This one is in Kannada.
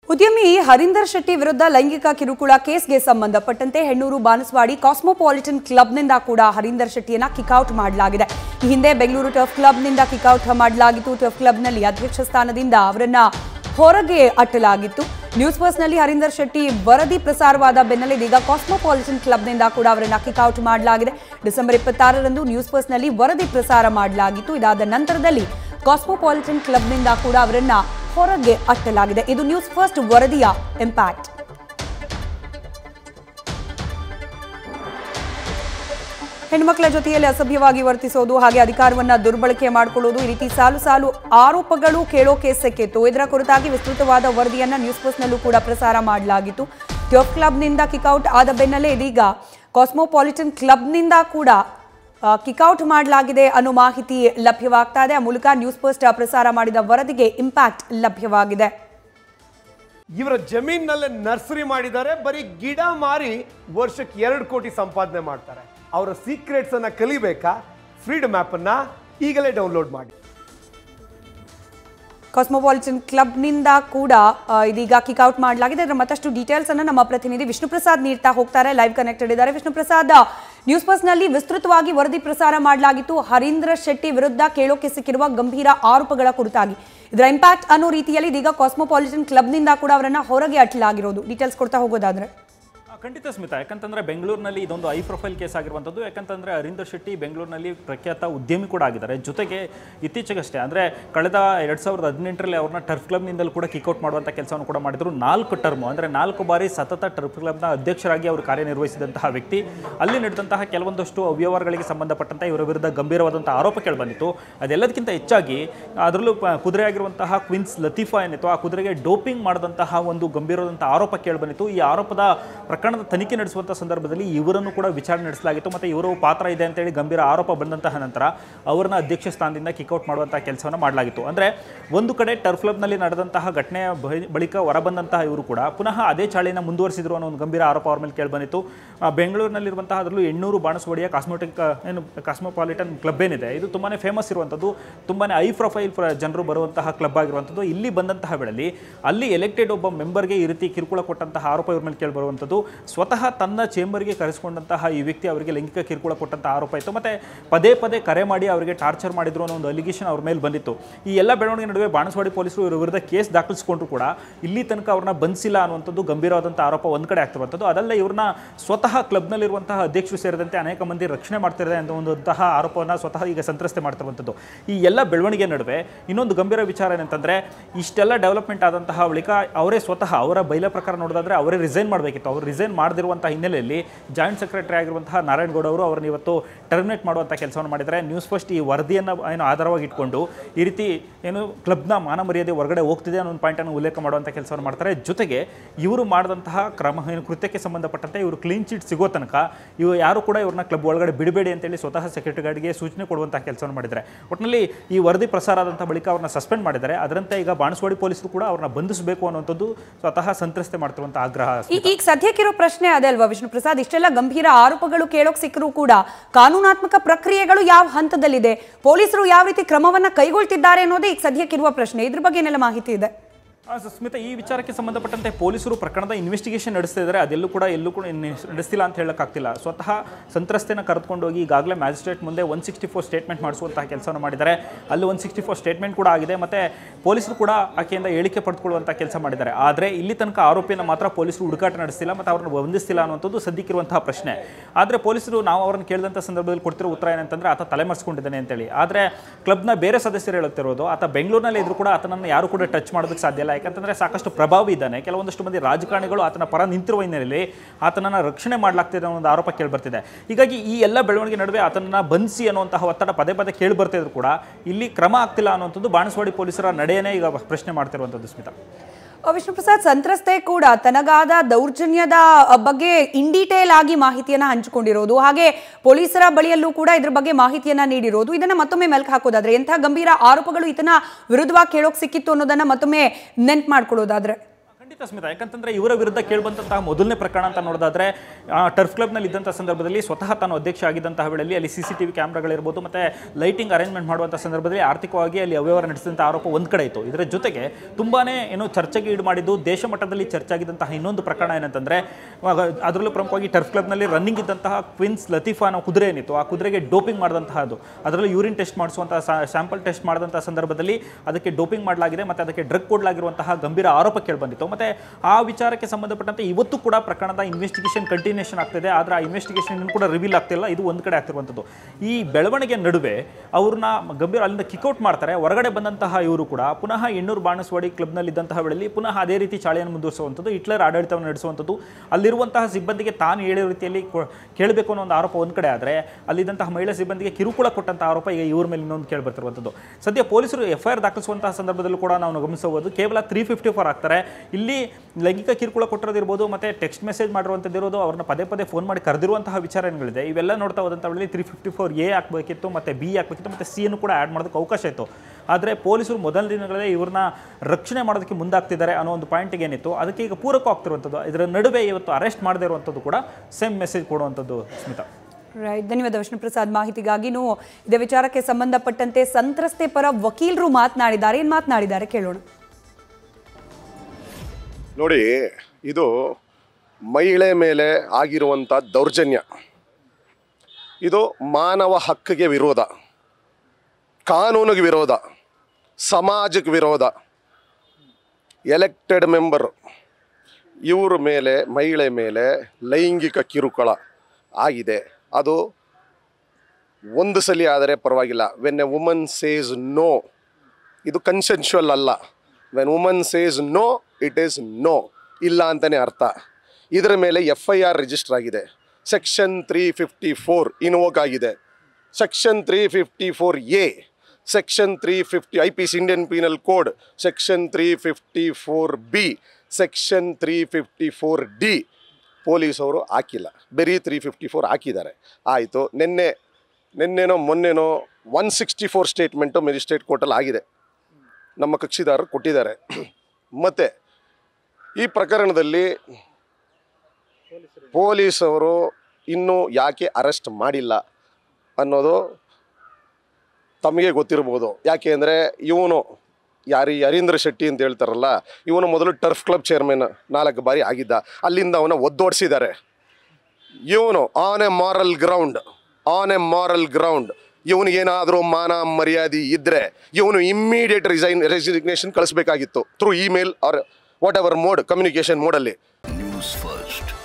ಉದ್ಯಮಿ ಹರೀಂದರ್ ಶೆಟ್ಟಿ ವಿರುದ್ಧ ಲೈಂಗಿಕ ಕಿರುಕುಳ ಕೇಸ್ಗೆ ಸಂಬಂಧಪಟ್ಟಂತೆ ಹೆಣ್ಣೂರು ಬಾನಸವಾಡಿ ಕಾಸ್ಮೋಪಾಲಿಟನ್ ಕ್ಲಬ್ನಿಂದ ಕೂಡ ಹರೀಂದರ್ ಶೆಟ್ಟಿಯನ್ನ ಕಿಕ್ಔಟ್ ಮಾಡಲಾಗಿದೆ. ಈ ಹಿಂದೆ ಬೆಂಗಳೂರು ಟರ್ಫ್ ಕ್ಲಬ್ನಿಂದ ಕಿಕ್ಔಟ್ ಮಾಡಲಾಗಿತ್ತು. ಟರ್ಫ್ ಕ್ಲಬ್ನಲ್ಲಿ ಅಧ್ಯಕ್ಷ ಸ್ಥಾನದಿಂದ ಅವರನ್ನ ಹೊರಗೆ ಅಟ್ಟಲಾಗಿತ್ತು. ನ್ಯೂಸ್ ಫಸ್ಟ್ನಲ್ಲಿ ಹರೀಂದರ್ ಶೆಟ್ಟಿ ವರದಿ ಪ್ರಸಾರವಾದ ಬೆನ್ನಲ್ಲೇ ಇದೀಗ ಕಾಸ್ಮೋಪಾಲಿಟನ್ ಕ್ಲಬ್ನಿಂದ ಕೂಡ ಅವರನ್ನ ಕಿಕ್ಔಟ್ ಮಾಡಲಾಗಿದೆ. ಡಿಸೆಂಬರ್ 26ರಂದು ನ್ಯೂಸ್ ಫಸ್ಟ್ನಲ್ಲಿ ವರದಿ ಪ್ರಸಾರ ಮಾಡಲಾಗಿತ್ತು. ಇದಾದ ನಂತರದಲ್ಲಿ ಕಾಸ್ಮೋಪಾಲಿಟನ್ ಕ್ಲಬ್ನಿಂದ ಕೂಡ ಅವರನ್ನ ಹೊರಗೆ ಅಟ್ಟಲಾಗಿದೆ. ಇದು ನ್ಯೂಸ್ ಫಸ್ಟ್ ವರದಿಯ ಇಂಪ್ಯಾಕ್ಟ್. ಹೆಣ್ಮಕ್ಳ ಜೊತೆಯಲ್ಲಿ ಅಸಭ್ಯವಾಗಿ ವರ್ತಿಸೋದು, ಹಾಗೆ ಅಧಿಕಾರವನ್ನ ದುರ್ಬಳಕೆ ಮಾಡಿಕೊಳ್ಳೋದು, ಈ ರೀತಿ ಸಾಲು ಸಾಲು ಆರೋಪಗಳು ಕೇಳೋಕೆ ಸಿಕ್ಕಿತ್ತು. ಇದರ ಕುರಿತಾಗಿ ವಿಸ್ತೃತವಾದ ವರದಿಯನ್ನ ನ್ಯೂಸ್ ಫಸ್ಟ್ನಲ್ಲೂ ಕೂಡ ಪ್ರಸಾರ ಮಾಡಲಾಗಿತ್ತು. ಟರ್ಫ್ ಕ್ಲಬ್ನಿಂದ ಕಿಕ್ಔಟ್ ಆದ ಬೆನ್ನಲ್ಲೇ ಇದೀಗ ಕಾಸ್ಮೋಪಾಲಿಟನ್ ಕ್ಲಬ್ನಿಂದ ಕೂಡ ಕಿಕ್ಔಟ್ ಮಾಡಲಾಗಿದೆ ಅನ್ನೋ ಮಾಹಿತಿ ಲಭ್ಯವಾಗ್ತಾ ಇದೆ. ಆ ಮೂಲಕ ನ್ಯೂಸ್ ಫಸ್ಟ್ ಪ್ರಸಾರ ಮಾಡಿದ ವರದಿಗೆ ಇಂಪ್ಯಾಕ್ಟ್ ಲಭ್ಯವಾಗಿದೆ. ಇವರ ಜಮೀನಲ್ಲೇ ನರ್ಸರಿ ಮಾಡಿದ್ದಾರೆ. ಬರೀ ಗಿಡ ಮಾರಿ ವರ್ಷಕ್ಕೆ 2 ಕೋಟಿ ಸಂಪಾದನೆ ಮಾಡ್ತಾರೆ. ಅವರ ಸೀಕ್ರೆಟ್ಸ್ ಅನ್ನ ಕಲಿಬೇಕಾ? ಫ್ರೀಡಮ್ ಆಪ್ ಅನ್ನ ಈಗಲೇ ಡೌನ್ಲೋಡ್ ಮಾಡಿ. ಕಾಸ್ಮೋಪಾಲಿಟನ್ ಕ್ಲಬ್ನಿಂದ ಕೂಡ ಇದೀಗ ಕಿಕ್ಔಟ್ ಮಾಡಲಾಗಿದೆ. ಅದರ ಮತ್ತಷ್ಟು ಡೀಟೇಲ್ಸ್ ಅನ್ನು ನಮ್ಮ ಪ್ರತಿನಿಧಿ ವಿಷ್ಣು ಪ್ರಸಾದ್ ನೀಡ್ತಾ ಹೋಗ್ತಾರೆ. ಲೈವ್ ಕನೆಕ್ಟೆಡ್ ಇದ್ದಾರೆ. ವಿಷ್ಣು ಪ್ರಸಾದ್, ನ್ಯೂಸ್ ಫಸ್ಟ್ನಲ್ಲಿ ವಿಸ್ತೃತವಾಗಿ ವರದಿ ಪ್ರಸಾರ ಮಾಡಲಾಗಿತ್ತು ಹರೀಂದ್ರ ಶೆಟ್ಟಿ ವಿರುದ್ಧ ಕೇಳೋಕೆ ಸಿಕ್ಕಿರುವ ಗಂಭೀರ ಆರೋಪಗಳ ಕುರಿತಾಗಿ. ಇದರ ಇಂಪ್ಯಾಕ್ಟ್ ಅನ್ನೋ ರೀತಿಯಲ್ಲಿ ಇದೀಗ ಕಾಸ್ಮೋಪಾಲಿಟನ್ ಕ್ಲಬ್ನಿಂದ ಕೂಡ ಅವರನ್ನ ಹೊರಗೆ ಅಟ್ಟಲಾಗಿರೋದು. ಡೀಟೇಲ್ಸ್ ಕೊಡ್ತಾ ಹೋಗೋದಾದ್ರೆ ಖಂಡಿತ ಸ್ಮಿತಾ, ಯಾಕಂತಂದ್ರೆ ಬೆಂಗಳೂರಿನಲ್ಲಿ ಇದೊಂದು ಹೈ ಪ್ರೊಫೈಲ್ ಕೇಸ್ ಆಗಿರುವಂಥದ್ದು. ಯಾಕಂತಂದ್ರೆ ಹರೀಂದರ್ ಶೆಟ್ಟಿ ಬೆಂಗಳೂರಿನಲ್ಲಿ ಪ್ರಖ್ಯಾತ ಉದ್ಯಮಿ ಕೂಡ ಆಗಿದ್ದಾರೆ. ಜೊತೆಗೆ ಇತ್ತೀಚೆಗಷ್ಟೇ ಅಂದರೆ ಕಳೆದ 2018ರಲ್ಲಿ ಅವ್ರನ್ನ ಟರ್ಫ್ ಕ್ಲಬ್ನಿಂದಲೂ ಕೂಡ ಕಿಕ್ಔಟ್ ಮಾಡುವಂಥ ಕೆಲಸವನ್ನು ಕೂಡ ಮಾಡಿದರು. 4 ಟರ್ಮು ಅಂದರೆ 4 ಬಾರಿ ಸತತ ಟರ್ಫ್ ಕ್ಲಬ್ನ ಅಧ್ಯಕ್ಷರಾಗಿ ಅವರು ಕಾರ್ಯನಿರ್ವಹಿಸಿದಂತಹ ವ್ಯಕ್ತಿ. ಅಲ್ಲಿ ನಡೆದಂತಹ ಕೆಲವೊಂದಷ್ಟು ಅವ್ಯವಹಾರಗಳಿಗೆ ಸಂಬಂಧಪಟ್ಟಂತೆ ಇವರ ವಿರುದ್ಧ ಗಂಭೀರವಾದಂಥ ಆರೋಪ ಕೇಳಿಬಂದಿತ್ತು. ಅದೆಲ್ಲದಕ್ಕಿಂತ ಹೆಚ್ಚಾಗಿ ಅದರಲ್ಲೂ ಕುದುರೆಯಾಗಿರುವಂತಹ ಕ್ವಿನ್ಸ್ ಲತೀಫಾ ಏನಿತ್ತು, ಆ ಕುದುರೆಗೆ ಡೋಪಿಂಗ್ ಮಾಡಿದಂತಹ ಒಂದು ಗಂಭೀರವಾದಂಥ ಆರೋಪ ಕೇಳಿಬಂದಿತ್ತು. ಈ ಆರೋಪದ ಪ್ರಕರಣದ ತನಿಖೆ ನಡೆಸುವಂಥ ಸಂದರ್ಭದಲ್ಲಿ ಇವರನ್ನು ಕೂಡ ವಿಚಾರಣೆ ನಡೆಸಲಾಗಿತ್ತು. ಮತ್ತು ಇವರು ಪಾತ್ರ ಇದೆ ಅಂತೇಳಿ ಗಂಭೀರ ಆರೋಪ ಬಂದಂತಹ ನಂತರ ಅವರನ್ನ ಅಧ್ಯಕ್ಷ ಸ್ಥಾನದಿಂದ ಕಿಕ್ಔಟ್ ಮಾಡುವಂತಹ ಕೆಲಸವನ್ನು ಮಾಡಲಾಗಿತ್ತು. ಅಂದರೆ ಒಂದು ಕಡೆ ಟರ್ಫ್ ಕ್ಲಬ್ನಲ್ಲಿ ನಡೆದಂತಹ ಘಟನೆಯ ಬಳಿಕ ಹೊರಬಂದಂತಹ ಇವರು ಕೂಡ ಪುನಃ ಅದೇ ಚಾಳಿನ ಮುಂದುವರಿಸಿದ್ರು ಅನ್ನೋ ಒಂದು ಗಂಭೀರ ಆರೋಪ ಅವರ ಮೇಲೆ ಕೇಳಿಬಂದಿತ್ತು. ಬೆಂಗಳೂರಿನಲ್ಲಿರುವಂತಹ ಅದರಲ್ಲೂ ಹೆಣ್ಣೂರು ಬಾನಸವಾಡಿಯ ಕಾಸ್ಮೋಪಾಲಿಟನ್ ಕ್ಲಬ್ ಏನಿದೆ, ಇದು ತುಂಬಾ ಫೇಮಸ್ ಇರುವಂಥದ್ದು, ತುಂಬಾ ಹೈ ಪ್ರೊಫೈಲ್ ಜನರು ಬರುವಂತಹ ಕ್ಲಬ್ ಆಗಿರುವಂಥದ್ದು. ಇಲ್ಲಿ ಬಂದಂತಹ ವೇಳೆಯಲ್ಲಿ ಅಲ್ಲಿ ಎಲೆಕ್ಟೆಡ್ ಒಬ್ಬ ಮೆಂಬರ್ಗೆ ಈ ರೀತಿ ಕಿರುಕುಳ ಕೊಟ್ಟಂತಹ ಆರೋಪ ಇವ್ರ ಮೇಲೆ ಕೇಳಿಬರುವಂಥದ್ದು. ಸ್ವತಃ ತನ್ನ ಚೇಂಬರ್ಗೆ ಕರೆಸಿಕೊಂಡಂತಹ ಈ ವ್ಯಕ್ತಿ ಅವರಿಗೆ ಲೈಂಗಿಕ ಕಿರುಕುಳ ಕೊಟ್ಟಂತಹ ಆರೋಪ ಇತ್ತು. ಮತ್ತು ಪದೇ ಪದೇ ಕರೆ ಮಾಡಿ ಅವರಿಗೆ ಟಾರ್ಚರ್ ಮಾಡಿದ್ರು ಅನ್ನೋ ಒಂದು ಅಲಿಗೇಷನ್ ಅವ್ರ ಮೇಲೆ ಬಂದಿತ್ತು. ಈ ಎಲ್ಲ ಬೆಳವಣಿಗೆ ನಡುವೆ ಬಾನಸವಾಡಿ ಪೊಲೀಸರು ಇವರ ವಿರುದ್ಧ ಕೇಸ್ ದಾಖಲಿಸಿಕೊಂಡ್ರು ಕೂಡ ಇಲ್ಲಿ ತನಕ ಅವ್ರನ್ನ ಬಂಧಿಸಿಲ್ಲ ಅನ್ನುವಂಥದ್ದು ಗಂಭೀರವಾದಂಥ ಆರೋಪ ಒಂದು ಕಡೆ ಆಗ್ತಿರುವಂಥದ್ದು. ಅದಲ್ಲ ಇವ್ರನ್ನ ಸ್ವತಃ ಕ್ಲಬ್ನಲ್ಲಿರುವಂತಹ ಅಧ್ಯಕ್ಷರು ಸೇರಿದಂತೆ ಅನೇಕ ಮಂದಿ ರಕ್ಷಣೆ ಮಾಡ್ತಿದ್ದಾರೆ ಅನ್ನುವಂತಹ ಆರೋಪವನ್ನು ಸ್ವತಃ ಈಗ ಸಂತ್ರಸ್ತೆ ಮಾಡ್ತಿರುವಂಥದ್ದು. ಈ ಎಲ್ಲ ಬೆಳವಣಿಗೆ ನಡುವೆ ಇನ್ನೊಂದು ಗಂಭೀರ ವಿಚಾರ ಏನಂತಂದರೆ, ಇಷ್ಟೆಲ್ಲ ಡೆವಲಪ್ಮೆಂಟ್ ಆದಂತಹ ಬಳಿಕ ಅವರೇ ಸ್ವತಃ ಅವರ ಬೈಲ ಪ್ರಕಾರ ನೋಡೋದಾದ್ರೆ ಅವರೇ ರಿಸೈನ್ ಮಾಡಬೇಕಿತ್ತು. ಅವರು ರಿಸೈನ್ ಮಾಡದಿರುವಂಥ ಹಿನ್ನೆಲೆಯಲ್ಲಿ ಜಾಯಿಂಟ್ ಸೆಕ್ರೆಟರಿ ಆಗಿರುವಂತಹ ನಾರಾಯಣಗೌಡ ಅವರು ಅವರನ್ನು ಇವತ್ತು ಟರ್ಮಿನೇಟ್ ಮಾಡುವಂಥ ಕೆಲಸವನ್ನು ಮಾಡಿದ್ದಾರೆ. ನ್ಯೂಸ್ ಫಸ್ಟ್ ಈ ವರದಿಯನ್ನು ಆಧಾರವಾಗಿ ಇಟ್ಕೊಂಡು ಈ ರೀತಿ ಕ್ಲಬ್ನ ಮಾನ ಮರ್ಯಾದೆ ಹೊರಗಡೆ ಹೋಗ್ತಿದೆ ಅನ್ನೋ ಒಂದು ಪಾಯಿಂಟನ್ನು ಉಲ್ಲೇಖ ಮಾಡುವಂಥ ಕೆಲಸವನ್ನು ಮಾಡ್ತಾರೆ. ಜೊತೆಗೆ ಇವರು ಮಾಡಿದಂತಹ ಕೃತ್ಯಕ್ಕೆ ಸಂಬಂಧಪಟ್ಟಂತೆ ಇವರು ಕ್ಲೀನ್ ಚೀಟ್ ಸಿಗೋ ತನಕ ಇವರು ಯಾರು ಕೂಡ ಇವ್ರನ್ನ ಕ್ಲಬ್ ಒಳಗಡೆ ಬಿಡಬೇಡಿ ಅಂತೇಳಿ ಸ್ವತಃ ಸೆಕ್ರೆಟರಿ ಗಾರ್ಡ್ಗೆ ಸೂಚನೆ ಕೊಡುವಂತಹ ಕೆಲಸವನ್ನು ಮಾಡಿದ್ದಾರೆ. ಒಟ್ಟಿನಲ್ಲಿ ಈ ವರದಿ ಪ್ರಸಾರ ಆದಂಥ ಬಳಿಕ ಅವ್ರನ್ನ ಸಸ್ಪೆಂಡ್ ಮಾಡಿದ್ದಾರೆ. ಅದರಂತೆ ಈಗ ಬಾನಸವಾಡಿ ಪೊಲೀಸರು ಕೂಡ ಅವ್ರನ್ನ ಬಂಧಿಸಬೇಕು ಅನ್ನುವಂಥದ್ದು ಸ್ವತಃ ಸಂತ್ರಸ್ತೆ ಮಾಡ್ತಿರುವಂತಹ ಆಗ್ರಹ. ಈಗ ಸದ್ಯಕ್ಕಿರೋ ಪ್ರಶ್ನೆ ಅದೇ ಅಲ್ವಾ ವಿಷ್ಣು ಪ್ರಸಾದ್, ಇಷ್ಟೆಲ್ಲ ಗಂಭೀರ ಆರೋಪಗಳು ಕೇಳೋಕ್ ಸಿಕ್ಕರೂ ಕೂಡ ಕಾನೂನಾತ್ಮಕ ಪ್ರಕ್ರಿಯೆಗಳು ಯಾವ ಹಂತದಲ್ಲಿದೆ, ಪೊಲೀಸರು ಯಾವ ರೀತಿ ಕ್ರಮವನ್ನ ಕೈಗೊಳ್ತಿದ್ದಾರೆ ಅನ್ನೋದೇ ಈಗ ಸದ್ಯಕ್ಕಿರುವ ಪ್ರಶ್ನೆ. ಇದ್ರ ಬಗ್ಗೆ ಏನೆಲ್ಲ ಮಾಹಿತಿ ಇದೆ? ಸ್ಮಿತಾ, ಈ ವಿಚಾರಕ್ಕೆ ಸಂಬಂಧಪಟ್ಟಂತೆ ಪೊಲೀಸರು ಪ್ರಕರಣದ ಇನ್ವೆಸ್ಟಿಗೇಷನ್ ನಡೆಸ್ತಾ ಇದ್ದಾರೆ. ಎಲ್ಲೂ ಕೂಡ ನಡೆಸ್ತಿಲ್ಲ ಅಂತ ಹೇಳೋಕ್ಕಾಗ್ತಿಲ್ಲ. ಸ್ವತಃ ಸಂತ್ರಸ್ತೆನ ಕರೆದುಕೊಂಡೋಗಿ ಈಗಾಗಲೇ ಮ್ಯಾಜಿಸ್ಟ್ರೇಟ್ ಮುಂದೆ 164 ಸ್ಟೇಟ್ಮೆಂಟ್ ಮಾಡಿಸುವಂತಹ ಕೆಲಸವನ್ನು ಮಾಡಿದ್ದಾರೆ. ಅಲ್ಲಿ 164 ಸ್ಟೇಟ್ಮೆಂಟ್ ಕೂಡ ಆಗಿದೆ. ಮತ್ತು ಪೊಲೀಸರು ಕೂಡ ಆಕೆಯಿಂದ ಹೇಳಿಕೆ ಪಡೆದುಕೊಳ್ಳುವಂಥ ಕೆಲಸ ಮಾಡಿದ್ದಾರೆ. ಆದರೆ ಇಲ್ಲಿ ತನಕ ಆರೋಪಿಯನ್ನು ಮಾತ್ರ ಪೊಲೀಸರು ಹುಡುಕಾಟ ನಡೆಸ್ತಿಲ್ಲ ಮತ್ತು ಅವ್ರನ್ನ ಬಂಧಿಸ್ತಿಲ್ಲ ಅನ್ನುವಂಥದ್ದು ಸದ್ಯಕ್ಕಿರುವಂತಹ ಪ್ರಶ್ನೆ. ಆದರೆ ಪೊಲೀಸರು ನಾವು ಅವರನ್ನು ಕೇಳಿದಂಥ ಸಂದರ್ಭದಲ್ಲಿ ಕೊಡ್ತಿರೋ ಉತ್ತರ ಏನಂತಂದರೆ ಆತ ತಲೆಮರೆಸ್ಕೊಂಡಿದ್ದಾನೆ ಅಂತೇಳಿ. ಆದರೆ ಕ್ಲಬ್ನ ಬೇರೆ ಸದಸ್ಯರು ಹೇಳುತ್ತಿರೋದು ಆತ ಬೆಂಗಳೂರಿನಲ್ಲಿ ಇದ್ರೂ ಕೂಡ ಆತನನ್ನು ಯಾರು ಕೂಡ ಟಚ್ ಮಾಡೋದಕ್ಕೆ ಸಾಧ್ಯ ಇಲ್ಲ. ಯಾಕಂತಂದರೆ ಸಾಕಷ್ಟು ಪ್ರಭಾವಿ ಇದ್ದಾನೆ. ಕೆಲವೊಂದಷ್ಟು ಮಂದಿ ರಾಜಕಾರಣಿಗಳು ಆತನ ಪರ ನಿಂತಿರುವ ಹಿನ್ನೆಲೆಯಲ್ಲಿ ಆತನನ್ನು ರಕ್ಷಣೆ ಮಾಡಲಾಗ್ತಿದೆ ಅನ್ನೋ ಒಂದು ಆರೋಪ ಕೇಳಿಬರ್ತಿದೆ. ಹೀಗಾಗಿ ಈ ಎಲ್ಲ ಬೆಳವಣಿಗೆ ನಡುವೆ ಆತನನ್ನು ಬಂಧಿಸಿ ಅನ್ನುವಂತಹ ಒತ್ತಡ ಪದೇ ಪದೇ ಕೇಳಿ ಬರ್ತಿದ್ರು ಕೂಡ ಇಲ್ಲಿ ಕ್ರಮ ಆಗ್ತಿಲ್ಲ ಅನ್ನುವಂಥದ್ದು ಬಾನಸವಾಡಿ ಪೊಲೀಸರ ನಡೆಯೇ ಈಗ ಪ್ರಶ್ನೆ ಮಾಡ್ತಿರುವಂಥದ್ದು. ಸ್ಮಿತಾ, ವಿಷ್ಣು ಪ್ರಸಾದ್, ಸಂತ್ರಸ್ತೆ ಕೂಡ ತನಗಾದ ದೌರ್ಜನ್ಯದ ಬಗ್ಗೆ ಇನ್ ಡೀಟೇಲ್ ಆಗಿ ಮಾಹಿತಿಯನ್ನ ಹಂಚಿಕೊಂಡಿರೋದು, ಹಾಗೆ ಪೊಲೀಸರ ಬಳಿಯಲ್ಲೂ ಕೂಡ ಇದ್ರ ಬಗ್ಗೆ ಮಾಹಿತಿಯನ್ನ ನೀಡಿರೋದು, ಇದನ್ನ ಮತ್ತೊಮ್ಮೆ ಮೆಲ್ಕು ಹಾಕೋದಾದ್ರೆ ಎಂಥ ಗಂಭೀರ ಆರೋಪಗಳು ಈತನ ವಿರುದ್ಧವಾಗಿ ಕೇಳೋಕ್ ಸಿಕ್ಕಿತ್ತು ಅನ್ನೋದನ್ನ ಮತ್ತೊಮ್ಮೆ ನೆನ್ಪು ಮಾಡ್ಕೊಳ್ಳೋದಾದ್ರೆ? ಖಂಡಿತ ಸ್ಮಿತಾ, ಯಾಕಂತಂದ್ರೆ ಇವರ ವಿರುದ್ಧ ಕೇಳಿಬಂತಹ ಮೊದಲನೇ ಪ್ರಕರಣ ಅಂತ ನೋಡೋದಾದ್ರೆ ಟರ್ಫ್ ಕ್ಲಬ್ನಲ್ಲಿ ಇದ್ದಂಥ ಸಂದರ್ಭದಲ್ಲಿ ಸ್ವತಃ ತಾನು ಅಧ್ಯಕ್ಷ ಆಗಿದ್ದಂತಹ ವೇಳೆಯಲ್ಲಿ ಅಲ್ಲಿ CCTV ಕ್ಯಾಮ್ರಾಗಳಿರ್ಬೋದು ಮತ್ತು ಲೈಟಿಂಗ್ ಅರೇಂಜ್ಮೆಂಟ್ ಮಾಡುವಂಥ ಸಂದರ್ಭದಲ್ಲಿ ಆರ್ಥಿಕವಾಗಿ ಅಲ್ಲಿ ಅವ್ಯವಹಾರ ನಡೆಸಿದಂಥ ಆರೋಪ ಒಂದು ಕಡೆ ಇತ್ತು. ಇದರ ಜೊತೆಗೆ ತುಂಬಾನೇ ಚರ್ಚೆಗೆ ಈಡು ಮಾಡಿದ್ದು ದೇಶ ಮಟ್ಟದಲ್ಲಿ ಚರ್ಚೆ ಆಗಿದ್ದಂತಹ ಇನ್ನೊಂದು ಪ್ರಕರಣ ಏನಂತಂದ್ರೆ, ಅದರಲ್ಲೂ ಪ್ರಮುಖವಾಗಿ ಟರ್ಫ್ ಕ್ಲಬ್ನಲ್ಲಿ ರನ್ನಿಂಗ್ ಇದ್ದಂತಹ ಕ್ವಿನ್ಸ್ ಲತೀಫಾ ಅನ್ನೋ ಕುದುರೆ ಏನಿತ್ತು, ಆ ಕುದುರೆಗೆ ಡೋಪಿಂಗ್ ಮಾಡಿದಂತಹದ್ದು, ಅದರಲ್ಲೂ ಯೂರಿನ್ ಟೆಸ್ಟ್ ಮಾಡಿಸುವಂತಹ ಸ್ಯಾಂಪಲ್ ಟೆಸ್ಟ್ ಮಾಡಿದಂತಹ ಸಂದರ್ಭದಲ್ಲಿ ಅದಕ್ಕೆ ಡೋಪಿಂಗ್ ಮಾಡಲಾಗಿದೆ ಮತ್ತು ಅದಕ್ಕೆ ಡ್ರಗ್ ಕೊಡಲಾಗಿರುವಂತಹ ಗಂಭೀರ ಆರೋಪ ಕೇಳಿಬಂದಿತ್ತು. ಮತ್ತೆ ಆ ವಿಚಾರಕ್ಕೆ ಸಂಬಂಧಪಟ್ಟಂತೆ ಇವತ್ತು ಕೂಡ ಪ್ರಕರಣದ ಇನ್ವೆಸ್ಟಿಗೇಷನ್ ಕಂಟಿನ್ಯೂಷನ್ ಆಗ್ತಿದೆ. ಆದರೆ ಆ ಇನ್ವೆಸ್ಟಿಗೇಷನ್ ಇನ್ನೂ ಕೂಡ ರಿವೀಲ್ ಆಗ್ತಿಲ್ಲ. ಇದು ಒಂದು ಕಡೆ ಆಗ್ತಿರುವಂಥದ್ದು. ಈ ಬೆಳವಣಿಗೆ ನಡುವೆ ಅವ್ರನ್ನ ಗಂಭೀರ ಅಲ್ಲಿಂದ ಕಿಕ್ಔಟ್ ಮಾಡ್ತಾರೆ. ಹೊರಗಡೆ ಬಂದಂತಹ ಇವರು ಕೂಡ ಪುನಃ ಎಣ್ಣೂರು ಬಾಣಸ್ವಾಡಿ ಕ್ಲಬ್ನಲ್ಲಿ ಇದ್ದಂತಹ ವೇಳೆಯಲ್ಲಿ ಪುನಃ ಅದೇ ರೀತಿ ಚಾಳಿಯನ್ನು ಮುಂದುವರಿಸುವಂಥದ್ದು, ಹಿಟ್ಲರ್ ಆಡಳಿತವನ್ನು ನಡೆಸುವಂಥದ್ದು, ಅಲ್ಲಿರುವಂತಹ ಸಿಬ್ಬಂದಿಗೆ ತಾನು ಹೇಳಿರೋ ರೀತಿಯಲ್ಲಿ ಕೇಳಬೇಕು ಅನ್ನೋ ಒಂದು ಆರೋಪ ಒಂದು ಕಡೆ ಆದರೆ, ಅಲ್ಲಿದ್ದಂತಹ ಮಹಿಳಾ ಸಿಬ್ಬಂದಿಗೆ ಕಿರುಕುಳ ಕೊಟ್ಟಂಥ ಆರೋಪ ಈಗ ಇವ್ರ ಮೇಲೆ ಇನ್ನೊಂದು ಕೇಳಿ ಬರ್ತಿರುವಂಥದ್ದು. ಸದ್ಯ ಪೊಲೀಸರು FIR ದಾಖಲಿಸುವಂತಹ ಸಂದರ್ಭದಲ್ಲೂ ಕೂಡ ನಾವು ಗಮನಿಸಬಹುದು ಕೇವಲ 354 ಆಗ್ತಾರೆ. ಇಲ್ಲಿ ಲೈಂಗಿಕ ಕಿರುಕುಳ ಕೊಟ್ಟಿರೋದಿರ್ಬೋದು, ಮತ್ತೆ ಟೆಕ್ಸ್ಟ್ ಮೆಸೇಜ್ ಮಾಡಿರುವಂಥದ್ದು ಇರೋದು, ಅವ್ರನ್ನ ಪದೇ ಪದೇ ಫೋನ್ ಮಾಡಿ ಕರೆದಿರುವಂತಹ ವಿಚಾರಗಳಿದೆ. ಇವೆಲ್ಲ ನೋಡ್ತಾ ಹೋದಂಥ ವೇಳೆಯಲ್ಲಿ 354A ಹಾಕಬೇಕಿತ್ತು, ಮತ್ತೆ B ಹಾಕಬೇಕಿತ್ತು, ಮತ್ತೆ C ಅನ್ನು ಕೂಡ ಆ್ಯಡ್ ಮಾಡೋದಕ್ಕೆ ಅವಕಾಶ ಇತ್ತು. ಆದರೆ ಪೊಲೀಸರು ಮೊದಲ ದಿನಗಳಲ್ಲೇ ಇವ್ರನ್ನ ರಕ್ಷಣೆ ಮಾಡೋದಕ್ಕೆ ಮುಂದಾಗ್ತಿದ್ದಾರೆ ಅನ್ನೋ ಒಂದು ಪಾಯಿಂಟಿಗೆ ಏನಿತ್ತು, ಅದಕ್ಕೆ ಈಗ ಪೂರಕ ಆಗ್ತಿರುವಂಥದ್ದು. ಇದರ ನಡುವೆ ಇವತ್ತು ಅರೆಸ್ಟ್ ಮಾಡದೇ ಇರುವಂಥದ್ದು ಕೂಡ ಸೇಮ್ ಮೆಸೇಜ್ ಕೊಡುವಂಥದ್ದು. ಸ್ಮಿತಾ, ರೈಟ್, ಧನ್ಯವಾದ ವಿಷ್ಣುಪ್ರಸಾದ್ ಮಾಹಿತಿಗಾಗಿ. ಇದೇ ವಿಚಾರಕ್ಕೆ ಸಂಬಂಧಪಟ್ಟಂತೆ ಸಂತ್ರಸ್ತೆ ಪರ ವಕೀಲರು ಮಾತನಾಡಿದ್ದಾರೆ. ಏನು ಮಾತನಾಡಿದ್ದಾರೆ ಕೇಳೋಣ. ನೋಡಿ, ಇದು ಮಹಿಳೆ ಮೇಲೆ ಆಗಿರುವಂಥ ದೌರ್ಜನ್ಯ, ಇದು ಮಾನವ ಹಕ್ಕಿಗೆ ವಿರೋಧ, ಕಾನೂನಿಗೆ ವಿರೋಧ, ಸಮಾಜಕ್ಕೆ ವಿರೋಧ. ಎಲೆಕ್ಟೆಡ್ ಮೆಂಬರ್ ಇವ್ರ ಮೇಲೆ, ಮಹಿಳೆ ಮೇಲೆ ಲೈಂಗಿಕ ಕಿರುಕುಳ ಆಗಿದೆ. ಅದು ಒಂದು ಸಲ ಆದರೆ ಪರವಾಗಿಲ್ಲ. When a woman says no, ಇದು ಕನ್ಸೆನ್ಶುವಲ್ ಅಲ್ಲ. When woman says no, it is no, ಇಲ್ಲ ಅಂತಲೇ ಅರ್ಥ. ಇದರ ಮೇಲೆ FIR ರಿಜಿಸ್ಟರ್ ಆಗಿದೆ. ಸೆಕ್ಷನ್ 354 ಇನ್ವೋಕ್ ಆಗಿದೆ. Section 354A, section 350 IPC Indian penal code, section 354B, section 354D ಪೊಲೀಸವರು ಹಾಕಿಲ್ಲ, ಬರೀ 354 ಹಾಕಿದ್ದಾರೆ. ಆಯಿತು, ನಿನ್ನೆನೋ ಮೊನ್ನೆನೋ 164 ಸ್ಟೇಟ್ಮೆಂಟು ಮ್ಯಾಜಿಸ್ಟ್ರೇಟ್ ಕೋರ್ಟಲ್ಲಿ ಆಗಿದೆ, ನಮ್ಮ ಕಕ್ಷಿದಾರರು ಕೊಟ್ಟಿದ್ದಾರೆ. ಮತ್ತು ಈ ಪ್ರಕರಣದಲ್ಲಿ ಪೊಲೀಸವರು ಇನ್ನೂ ಯಾಕೆ ಅರೆಸ್ಟ್ ಮಾಡಿಲ್ಲ ಅನ್ನೋದು ತಮಗೆ ಗೊತ್ತಿರ್ಬೋದು. ಯಾಕೆ ಅಂದರೆ ಇವನು ಹರೀಂದ್ರ ಶೆಟ್ಟಿ ಅಂತ ಹೇಳ್ತಾರಲ್ಲ, ಇವನು ಮೊದಲು ಟರ್ಫ್ ಕ್ಲಬ್ ಚೇರ್ಮನ್ 4 ಬಾರಿ ಆಗಿದ್ದ. ಅಲ್ಲಿಂದ ಅವನ ಒದ್ದೋಡಿಸಿದ್ದಾರೆ. ಇವನು ಆನ್ ಎ ಮಾರಲ್ ಗ್ರೌಂಡ್ ಇವನಿಗೇನಾದರೂ ಮಾನ ಮರ್ಯಾದೆ ಇದ್ದರೆ ಇವನು ಇಮ್ಮಿಡಿಯೇಟ್ ರೆಸಿಗ್ನೇಷನ್ ಕಳಿಸ್ಬೇಕಾಗಿತ್ತು, through email or whatever mode, communication ಮೋಡಲ್ಲಿ. News first.